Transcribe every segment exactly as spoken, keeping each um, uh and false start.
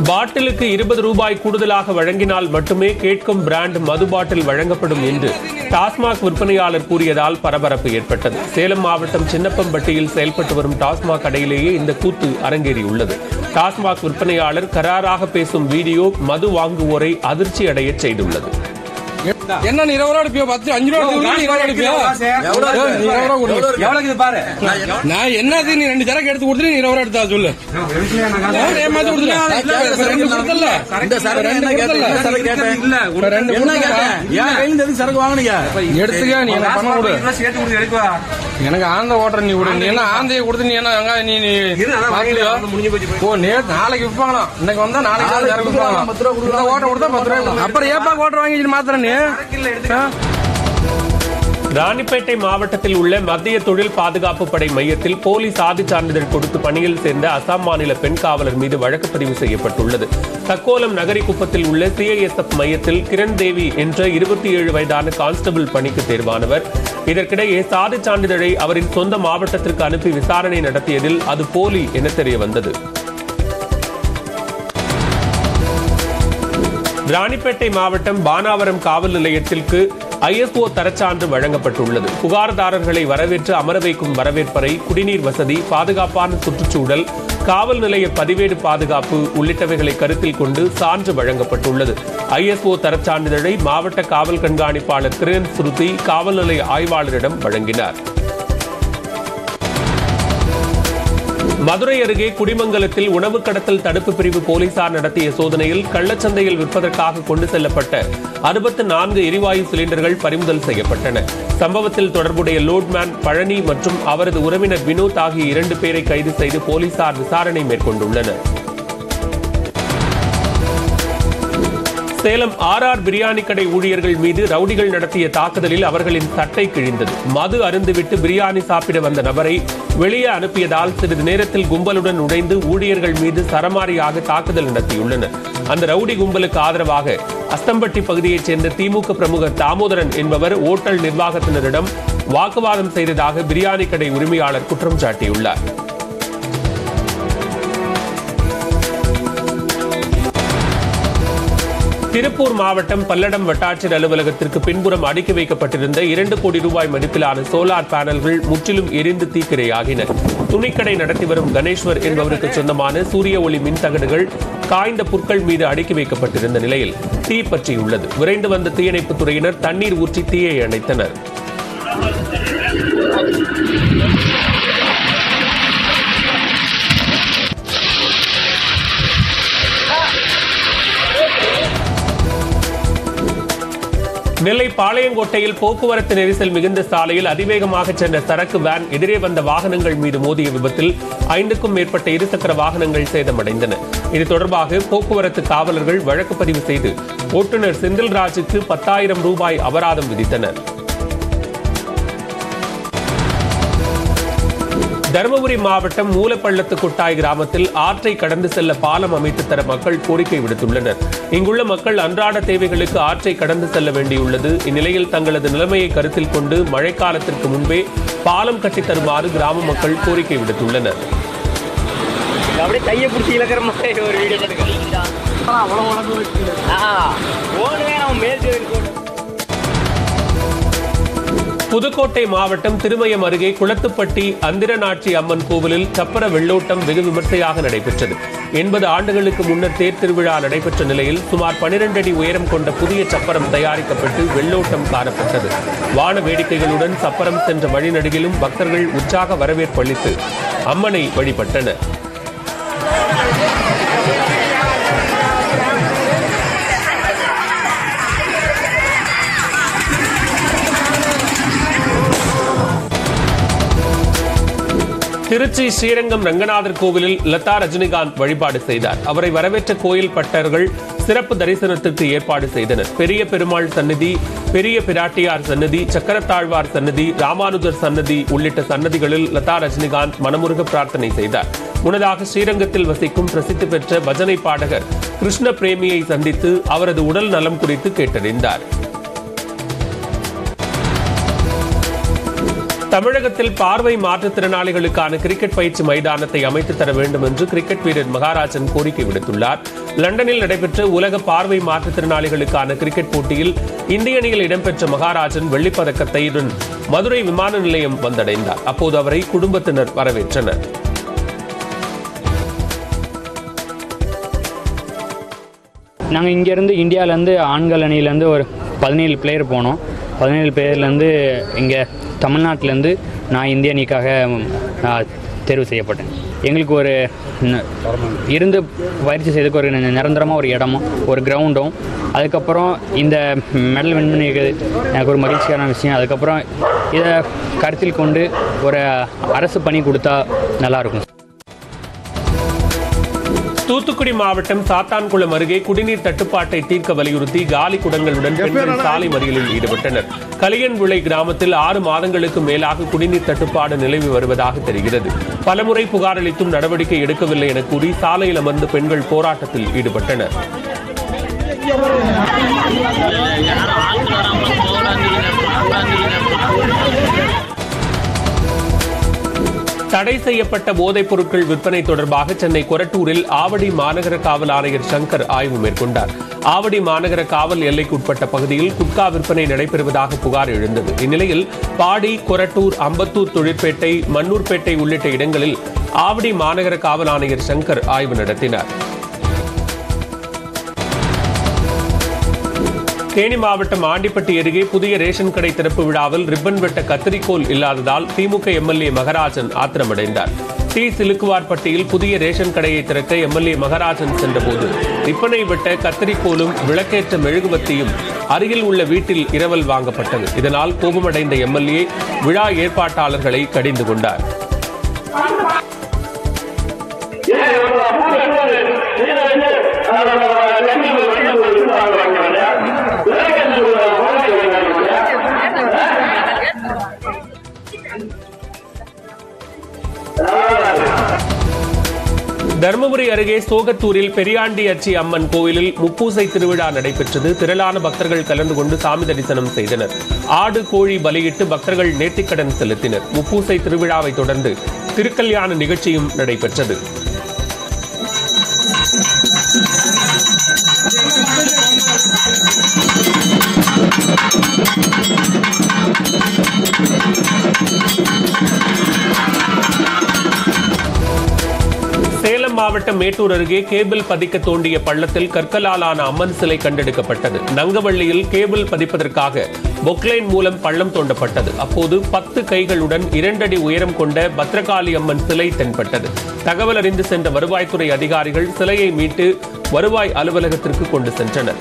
பாட்டிலுக்கு இருபது ரூபாய் கூடுதலாக வழங்கினால் மட்டுமே கேட்கும் பிராண்ட் மது பாட்டில் வழங்கப்படும் என்று டாஸ்மாக் விற்பனையாளர் கூறியதால் பரபரப்பு ஏற்பட்டது. சேலம் மாவட்டம் சின்னப்பம்பட்டியில் செயல்பட்டு வரும் டாஸ்மாக் கடையிலேயே இந்த கூத்து அரங்கேறியுள்ளது. டாஸ்மாக் விற்பனையாளர் கராராக பேசும் வீடியோ மது வாங்குவோரை அதிர்ச்சி அடைய செய்துள்ளது. என்ன நீ இருபது ரூபா எடுப்பியோ பத்து அஞ்சு ரூபா எவ்வளவு பாரு. நான் என்னது நீ ரெண்டு சரக்கு எடுத்து கொடுத்து நீ இருபது ரூபா எடுத்தா சொல்லு. ஏமாத்தி கொடுத்துல சரக்கு வாங்கினீங்க எடுத்துக்க. நீ என்ன பண்ண விடு. எனக்கு ஆந்த ஓட்டுற நீ விடு. நீ என்ன ஆந்தையை கொடுத்து நீ என்ன நீ ஓ நேற்று நாளைக்கு விற்பாங்களாம். இன்னைக்கு வந்தா நாளைக்கு சரக்கு விற்பாங்களாம். ஓட்ட கொடுத்தா பத்து ரூபாய். அப்புறம் ஏப்பா ஓட்டர் வாங்கி மாத்திர நீ. ராணிப்பேட்டை மாவட்டத்தில் உள்ள மத்திய தொழில் பாதுகாப்பு படை மையத்தில் போலி சாதி சான்றிதழ் கொடுத்து பணியில் சேர்ந்த அசாம் மாநில பெண் காவலர் மீது வழக்கு பதிவு செய்யப்பட்டுள்ளது. தக்கோலம் நகரிக்குப்பத்தில் உள்ள சிஐஎஸ்எஃப் மையத்தில் கிரண் தேவி என்ற இருபத்தி ஏழு வயதான கான்ஸ்டபிள் பணிக்கு தேர்வானவர். இதற்கிடையே சாதி சான்றிதழை அவரின் சொந்த மாவட்டத்திற்கு அனுப்பி விசாரணை நடத்தியதில் அது போலி என தெரிய வந்தது. ராணிப்பேட்டை மாவட்டம் பானாவரம் காவல் நிலையத்திற்கு ஐஎஸ்ஓ தரச்சான்று வழங்கப்பட்டுள்ளது. புகார்தாரர்களை வரவேற்று அமர வைக்கும் வரவேற்பறை, குடிநீர் வசதி, பாதுகாப்பான சுற்றுச்சூழல், காவல் நிலைய பதிவேடு பாதுகாப்பு உள்ளிட்டவைகளை கருத்தில் கொண்டு சான்று வழங்கப்பட்டுள்ளது. ஐஎஸ்ஓ தரச்சான்றிதழை மாவட்ட காவல் கண்காணிப்பாளர் கிரண் ஸ்ருதி காவல் நிலைய ஆய்வாளரிடம் வழங்கினார். மதுரை அருகே குடிமங்கலத்தில் உணவு கடத்தல் தடுப்பு பிரிவு போலீசார் நடத்திய சோதனையில் கள்ளச்சந்தையில் விற்பதற்காக கொண்டு செல்லப்பட்ட அறுபத்தி நான்கு எரிவாயு சிலிண்டர்கள் பறிமுதல் செய்யப்பட்டன. சம்பவத்தில் தொடர்புடைய லோட்மேன் பழனி மற்றும் அவரது உறவினர் வினோத் ஆகிய இரண்டு பேரை கைது செய்து போலீசார் விசாரணை மேற்கொண்டுள்ளனர். சேலம் ஆர் ஆர் பிரியாணி கடை ஊழியர்கள் மீது ரவுடிகள் நடத்திய தாக்குதலில் அவர்களின் சட்டை கிழிந்தது. மது அருந்துவிட்டு பிரியாணி சாப்பிட வந்த நபரை வெளியே அனுப்பியதால் சிறிது நேரத்தில் கும்பலுடன் நுழைந்து ஊழியர்கள் மீது சரமாரியாக தாக்குதல் நடத்தியுள்ளனர். அந்த ரவுடி கும்பலுக்கு ஆதரவாக அஸ்தம்பட்டி பகுதியைச் சேர்ந்த திமுக பிரமுகர் தாமோதரன் என்பவர் ஓட்டல் நிர்வாகத்தினரிடம் வாக்குவாதம் செய்ததாக பிரியாணி கடை உரிமையாளர் குற்றம் சாட்டியுள்ளார். திருப்பூர் மாவட்டம் பல்லடம் வட்டாட்சியர் அலுவலகத்திற்கு பின்புறம் அடுக்கி வைக்கப்பட்டிருந்த இரண்டு கோடி ரூபாய் மதிப்பிலான சோலார் பேனல்கள் முற்றிலும் எரிந்து தீக்கிரையாகின. துணிக்கடை நடத்தி வரும் கணேஸ்வர் என்பவருக்கு சொந்தமான சூரிய ஒளி மின்தகடுகள் காய்ந்த புற்கள் மீது அடுக்கி வைக்கப்பட்டிருந்த நிலையில் தீ பற்றியுள்ளது. விரைந்து வந்த தீயணைப்புத் துறையினர் தண்ணீர் ஊற்றி தீயை அணைத்தனர். நெல்லை பாளையங்கோட்டையில் போக்குவரத்து நெரிசல் மிகுந்த சாலையில் அதிவேகமாக சென்ற சரக்கு வேன் எதிரே வந்த வாகனங்கள் மீது மோதிய விபத்தில் ஐந்துக்கும் மேற்பட்ட இருசக்கர வாகனங்கள் சேதமடைந்தன. இது தொடர்பாக போக்குவரத்து காவலர்கள் வழக்கு பதிவு செய்து ஓட்டுநர் செந்தில்ராஜுக்கு பத்தாயிரம் ரூபாய் அபராதம் விதித்தனர். தருமபுரி மாவட்டம் மூலப்பள்ளத்து கொட்டாய் கிராமத்தில் ஆற்றை கடந்து செல்ல பாலம் அமைத்து தர மக்கள் கோரிக்கை விடுத்துள்ளனர். இங்குள்ள மக்கள் அன்றாட தேவைகளுக்கு ஆற்றை கடந்து செல்ல வேண்டியுள்ளது. இந்நிலையில் தங்களது நிலைமையை கருத்தில் கொண்டு மழைக்காலத்திற்கு முன்பே பாலம் கட்டித் தருமாறு கிராம மக்கள் கோரிக்கை விடுத்துள்ளனர். புதுக்கோட்டை மாவட்டம் திருமயம் அருகே குளத்துப்பட்டி அந்திரநாட்சி அம்மன் கோவிலில் சப்பர வெள்ளோட்டம் வெகு விமர்சையாக நடைபெற்றது. எண்பது ஆண்டுகளுக்கு முன்னர் தேர் திருவிழா நடைபெற்ற நிலையில் சுமார் பனிரெண்டு அடி உயரம் கொண்ட புதிய சப்பரம் தயாரிக்கப்பட்டு வெள்ளோட்டம் காணப்பட்டது. வான வேடிக்கைகளுடன் சப்பரம் சென்ற வழிநடுகிலும் பக்தர்கள் உற்சாக வரவேற்பு அளித்து அம்மனை வழிபட்டனர். திருச்சி ஸ்ரீரங்கம் ரங்கநாதர் கோவிலில் லதா ரஜினிகாந்த் வழிபாடு செய்தார். அவரை வரவேற்ற கோயில் பட்டர்கள் சிறப்பு தரிசனத்திற்கு ஏற்பாடு செய்தனர். பெரிய பெருமாள் சன்னதி, பெரிய பிராட்டியார் சன்னதி, சக்கரத்தாழ்வார் சன்னதி, ராமானுஜர் சன்னதி உள்ளிட்ட சன்னதிகளில் லதா ரஜினிகாந்த் மனமுருக பிரார்த்தனை செய்தார். முன்னதாக ஸ்ரீரங்கத்தில் வசிக்கும் பிரசித்தி பெற்ற பஜனை பாடகர் கிருஷ்ண பிரேமியை சந்தித்து அவரது உடல் நலம் குறித்து கேட்டறிந்தார். தமிழகத்தில் பார்வை மாற்றுத்திறனாளிகளுக்கான கிரிக்கெட் பயிற்சி மைதானத்தை அமைத்து தர வேண்டும் என்று கிரிக்கெட் வீரர் மகாராஜன் கோரிக்கை விடுத்துள்ளார். லண்டனில் நடைபெற்ற உலக பார்வை மாற்றுத்திறனாளிகளுக்கான கிரிக்கெட் போட்டியில் இந்திய அணியில் இடம்பெற்ற மகாராஜன் வெள்ளிப்பதக்கத்தையுடன் மதுரை விமான நிலையம் வந்தடைந்தார். அப்போது அவரை குடும்பத்தினர் வரவேற்றனர். நாங்கள் இங்கேருந்து இந்தியாவிலேருந்து ஆண்கள் அணியிலேருந்து ஒரு பதினேழு பிளேயர் போனோம். பதினேழு பிளேயர்லேருந்து இங்கே தமிழ்நாட்டிலேருந்து நான் இந்திய அணிக்காக தேர்வு செய்யப்பட்டேன். எங்களுக்கு ஒரு இருந்து பயிற்சி செய்ததுக்கு ஒரு நிரந்தரமாக ஒரு இடமும் ஒரு கிரவுண்டும், அதுக்கப்புறம் இந்த மெடல் வின் பண்ணியிருக்கிறது எனக்கு ஒரு மகிழ்ச்சியான விஷயம். அதுக்கப்புறம் இதை கருத்தில் கொண்டு ஒரு அரசு பணி கொடுத்தா நல்லாயிருக்கும். தூத்துக்குடி மாவட்டம் சாத்தான்குளம் அருகே குடிநீர் தட்டுப்பாட்டை தீர்க்க வலியுறுத்தி காலி குடங்களுடன் பெண்கள் சாலை மறியலில் ஈடுபட்டனர். கலியன்விளை கிராமத்தில் ஆறு மாதங்களுக்கு மேலாக குடிநீர் தட்டுப்பாடு நிலவி வருவதாக தெரிகிறது. பலமுறை புகார் அளித்தும் நடவடிக்கை எடுக்கவில்லை என கூறி சாலையில் அமர்ந்து பெண்கள் போராட்டத்தில் ஈடுபட்டனர். தடை செய்யப்பட்ட போதைப் பொருட்கள் விற்பனை தொடர்பாக சென்னை கொரட்டூரில் ஆவடி மாநகர காவல் ஆணையர் சங்கர் ஆய்வு மேற்கொண்டார். ஆவடி மாநகர காவல் எல்லைக்குட்பட்ட பகுதியில் குட்கா விற்பனை நடைபெறுவதாக புகார் எழுந்தது. இந்நிலையில் பாடி, கொரட்டூர், அம்பத்தூர் தொழிற்பேட்டை, மன்னூர்பேட்டை உள்ளிட்ட இடங்களில் ஆவடி மாநகர காவல் ஆணையர் சங்கர் ஆய்வு நடத்தினார். தேனி மாவட்டம் ஆண்டிப்பட்டி அருகே புதிய ரேஷன் கடை திறப்பு விழாவில் ரிப்பன் வெட்ட கத்திரிக்கோல் இல்லாததால் திமுக எம்எல்ஏ மகராஜன் ஆத்திரமடைந்தார். டி சிலுக்குவார்பட்டியில் புதிய ரேஷன் கடையை திறக்க எம்எல்ஏ மகராஜன் சென்றபோது ரிப்பனை வெட்ட கத்திரிக்கோலும் விளக்கேற்ற மெழுகுவத்தியும் அருகில் உள்ள வீட்டில் இரவல் வாங்கப்பட்டது. இதனால் கோபமடைந்த எம்எல்ஏ விழா ஏற்பாட்டாளர்களை கடிந்து கொண்டார். தருமபுரி அருகே சோகத்தூரில் பெரியாண்டி அச்சி அம்மன் கோயிலில் முப்பூசை திருவிழா நடைபெற்றது. திரளான பக்தர்கள் கலந்து கொண்டு சாமி தரிசனம் செய்தனர். ஆடு, கோழி பலியிட்டு பக்தர்கள் நேர்த்திக்கடன் செலுத்தினர். முப்பூசை திருவிழாவை தொடர்ந்து திருக்கல்யாண நிகழ்ச்சியும் நடைபெற்றது. சேலம் மாவட்டம் மேட்டூர் அருகே கேபிள் பதிக்க தோண்டிய பள்ளத்தில் கற்களாலான அம்மன் சிலை கண்டெடுக்கப்பட்டது. நங்கவள்ளியில் கேபிள் பதிப்பதற்காக பொக்லைன் மூலம் பள்ளம் தோண்டப்பட்டது. அப்போது பத்து கைகளுடன் இரண்டடி உயரம் கொண்ட பத்ரகாளி அம்மன் சிலை தென்பட்டது. தகவல் அறிந்து சென்ற வருவாய்த்துறை அதிகாரிகள் சிலையை மீட்டு வருவாய் அலுவலகத்திற்கு கொண்டு சென்றனர்.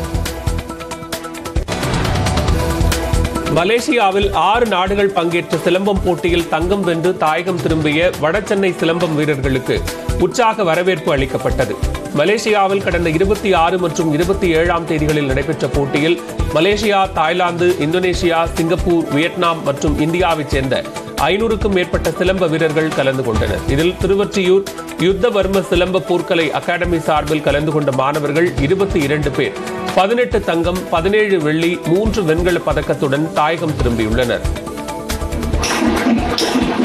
மலேசியாவில் ஆறு நாடுகள் பங்கேற்ற சிலம்பம் போட்டியில் தங்கம் வென்று தாயகம் திரும்பிய வடசென்னை சிலம்பம் வீரர்களுக்கு உற்சாக வரவேற்பு அளிக்கப்பட்டது. மலேசியாவில் கடந்த இருபத்தி ஆறு மற்றும் இருபத்தி ஏழாம் தேதிகளில் நடைபெற்ற போட்டியில் Malaysia, Thailand, Indonesia, Singapore, Vietnam மற்றும் இந்தியாவைச் சேர்ந்த ஐநூறுக்கும் மேற்பட்ட சிலம்ப வீரர்கள் கலந்து கொண்டனர். இதில் திருவொற்றியூர் யுத்தவர்ம சிலம்ப போர்க்கலை அகாடமி சார்பில் கலந்து கொண்ட மாணவர்கள் இருபத்தி இரண்டு பேர் பதினெட்டு தங்கம், பதினேழு வெள்ளி, மூன்று வெண்கல பதக்கத்துடன் தாயகம் திரும்பியுள்ளனர்.